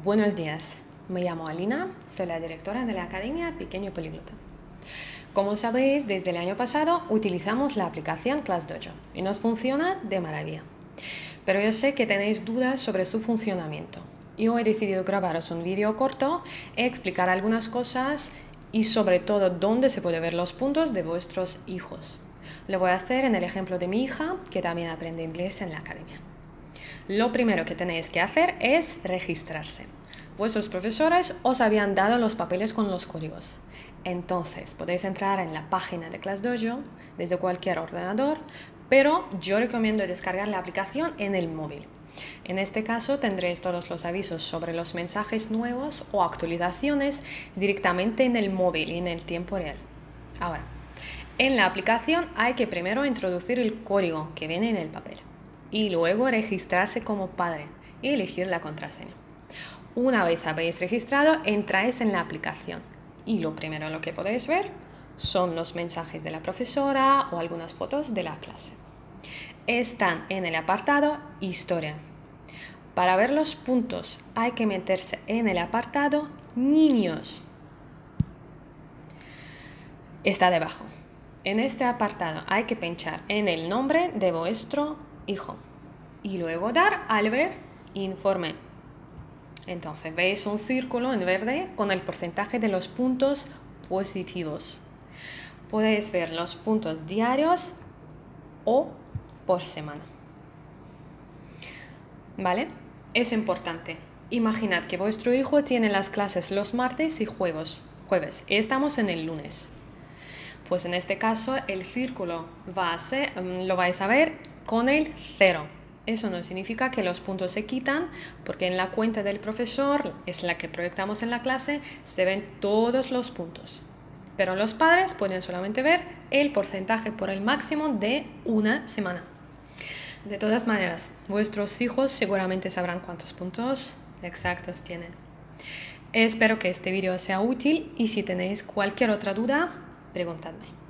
Buenos días, me llamo Alina, soy la directora de la Academia Pequeño Políglota. Como sabéis, desde el año pasado utilizamos la aplicación ClassDojo y nos funciona de maravilla. Pero yo sé que tenéis dudas sobre su funcionamiento y hoy he decidido grabaros un vídeo corto e explicar algunas cosas y sobre todo dónde se puede ver los puntos de vuestros hijos. Lo voy a hacer en el ejemplo de mi hija, que también aprende inglés en la academia. Lo primero que tenéis que hacer es registrarse. Vuestros profesores os habían dado los papeles con los códigos. Entonces podéis entrar en la página de ClassDojo desde cualquier ordenador, pero yo recomiendo descargar la aplicación en el móvil. En este caso tendréis todos los avisos sobre los mensajes nuevos o actualizaciones directamente en el móvil y en el tiempo real. Ahora, en la aplicación hay que primero introducir el código que viene en el papel y luego registrarse como padre y elegir la contraseña. Una vez habéis registrado, entráis en la aplicación y lo primero lo que podéis ver son los mensajes de la profesora o algunas fotos de la clase. Están en el apartado Historia. Para ver los puntos hay que meterse en el apartado Niños. Está debajo. En este apartado hay que pinchar en el nombre de vuestro hijo y luego dar al ver Informe. Entonces veis un círculo en verde con el porcentaje de los puntos positivos. Podéis ver los puntos diarios o por semana. ¿Vale? Es importante. Imaginad que vuestro hijo tiene las clases los martes y jueves y estamos en el lunes. Pues en este caso el círculo lo vais a ver con el 0. Eso no significa que los puntos se quitan, porque en la cuenta del profesor, es la que proyectamos en la clase, se ven todos los puntos. Pero los padres pueden solamente ver el porcentaje por el máximo de una semana. De todas maneras, vuestros hijos seguramente sabrán cuántos puntos exactos tienen. Espero que este vídeo sea útil y si tenéis cualquier otra duda, preguntadme.